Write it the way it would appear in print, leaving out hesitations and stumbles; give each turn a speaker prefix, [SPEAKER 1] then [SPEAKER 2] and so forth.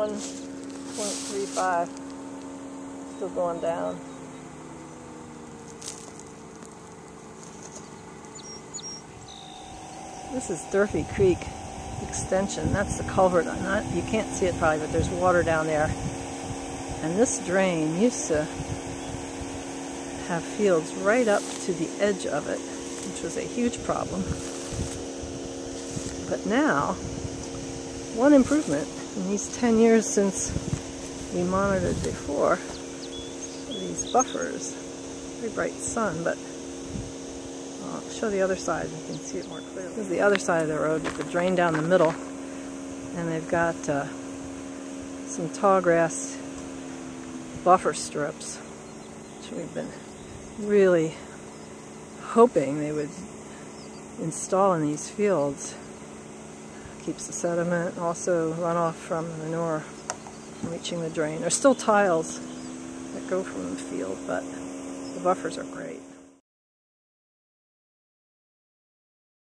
[SPEAKER 1] 1.35. Still going down. This is Durfee Creek extension. That's the culvert. You can't see it probably, but there's water down there. And this drain used to have fields right up to the edge of it, which was a huge problem. But now, one improvement in these 10 years since we monitored before, these buffers. Very bright sun, but I'll show the other side. You can see it more clearly. This is the other side of the road with the drain down the middle, and they've got some tall grass buffer strips, which we've been really hoping they would install in these fields. Keeps the sediment, also runoff from the manure from reaching the drain. There's still tiles that go from the field, but the buffers are great.